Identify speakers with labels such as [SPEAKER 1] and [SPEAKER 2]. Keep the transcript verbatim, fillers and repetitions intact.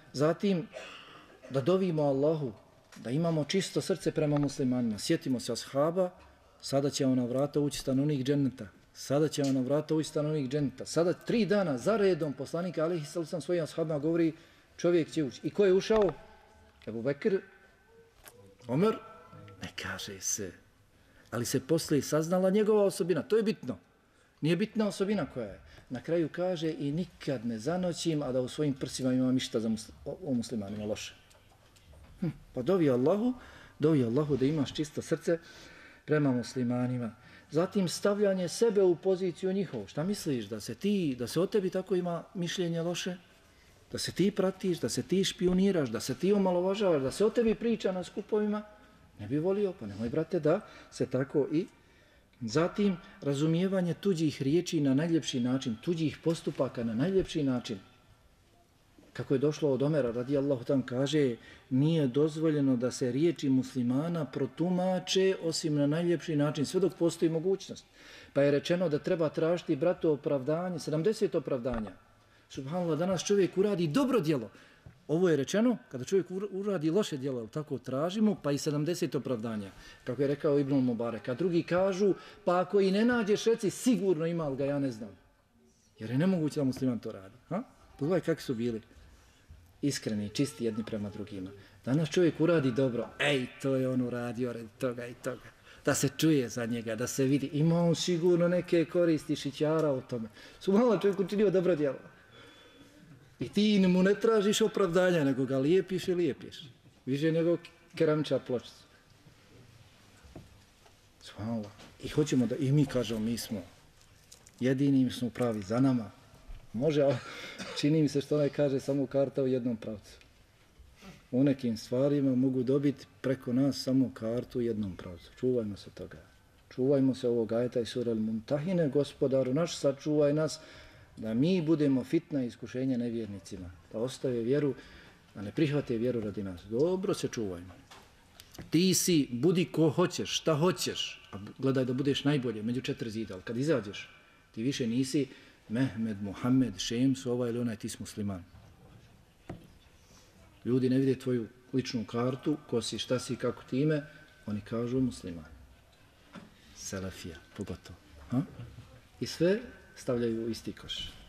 [SPEAKER 1] Zatim, da dovimo Allahu, da imamo čisto srce prema muslimanima. Sjetimo se ashaba, sada će na vrata ući stanovnik dženneta. Sada će na vrata ući stanovnik dženneta. Sada tri dana za redom poslanika alejhi selam svojim ashabima govori čovjek će ući. I ko je ušao? Ebu Bekr, Omer, ne kaže se. Ali se poslije saznala njegova osobina. To je bitno. Nije bitna osobina koja je. Na kraju kaže i nikad ne zanoćim, a da u svojim prsima imam išta za muslim, o, o muslimanima loše. Hm, pa dovi Allahu, dovi Allahu da imaš čisto srce prema muslimanima. Zatim stavljanje sebe u poziciju njihovu. Šta misliš? Da se ti, da se o tebi tako ima mišljenje loše? Da se ti pratiš, da se ti špioniraš, da se ti omalovažavaš, da se o tebi priča na skupovima? Ne bi volio, pa nemoj, brate, da se tako i... Zatim, razumijevanje tuđih riječi na najljepši način, tuđih postupaka na najljepši način. Kako je došlo od Omera, radijallahu tam, kaže, nije dozvoljeno da se riječi muslimana protumače osim na najljepši način, sve dok postoji mogućnost. Pa je rečeno da treba tražiti, bratu, opravdanje, sedamdeset opravdanja. Subhanallah, danas čovjek uradi dobro djelo. Ovo je rečeno, kada čovjek uradi loše djelo, tako tražimo, pa i sedamdeset opravdanja. Kako je rekao Ibn Mubarek. A drugi kažu, pa ako i ne nađeš, reci, sigurno ima, ali ga ja ne znam. Jer je nemoguće da musliman to radi. Ha? Pogledaj kakvi su bili iskreni, čisti jedni prema drugima. Danas čovjek uradi dobro, ej, to je on uradio radi toga i toga. Da se čuje za njega, da se vidi. Ima on sigurno neke koristi šićara o tome. Subhanallah, čovjek učinio dobro djelo. I ti mu ne tražiš opravdanja, nego ga lijepiš i lijepiš. Više nego keramičar pločica. Subhanallah. I hoćemo da, i mi kažemo, mi smo jedini, smo pravi za nama. Može, ali čini mi se što onaj kaže samo karta u jednom pravcu. U nekim stvarima mogu dobiti preko nas samo kartu u jednom pravcu. Čuvajmo se toga. Čuvajmo se ovog ajeta i sure Al-Mumtahine, gospodaru naš, sačuvaj nas da mi budemo fitna iskušenja nevjernicima, da ostave vjeru, da ne prihvate vjeru radi nas. Dobro se čuvajmo. Ti si, budi ko hoćeš, šta hoćeš, a gledaj da budeš najbolje među četiri zida, ali kad izađeš, ti više nisi Mehmed, Muhammed, Šems, ovaj ili onaj, ti si musliman. Ljudi ne vide tvoju ličnu kartu, ko si, šta si, kako ti ime, oni kažu musliman. Selefija, pogotovo. Ha? I sve stavljaju u isti koš.